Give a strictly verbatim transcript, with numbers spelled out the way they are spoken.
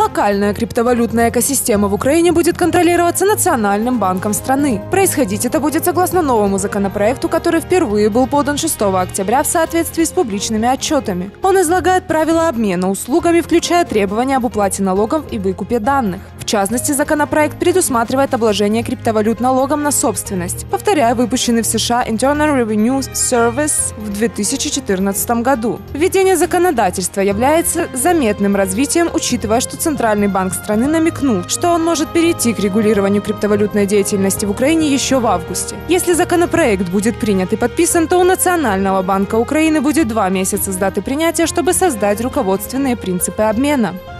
локальная криптовалютная экосистема в Украине будет контролироваться Национальным банком страны. Происходить это будет согласно новому законопроекту, который впервые был подан шестого октября в соответствии с публичными отчетами. Он излагает правила обмена услугами, включая требования об уплате налогов и выкупе данных. В частности, законопроект предусматривает обложение криптовалют налогом на собственность. Повторяю, выпущенный в США Internal Revenue Service в две тысячи четырнадцатом году. Введение законодательства является заметным развитием, учитывая, что Центральный банк страны намекнул, что он может перейти к регулированию криптовалютной деятельности в Украине еще в августе. Если законопроект будет принят и подписан, то у Национального банка Украины будет два месяца с даты принятия, чтобы создать руководственные принципы обмена.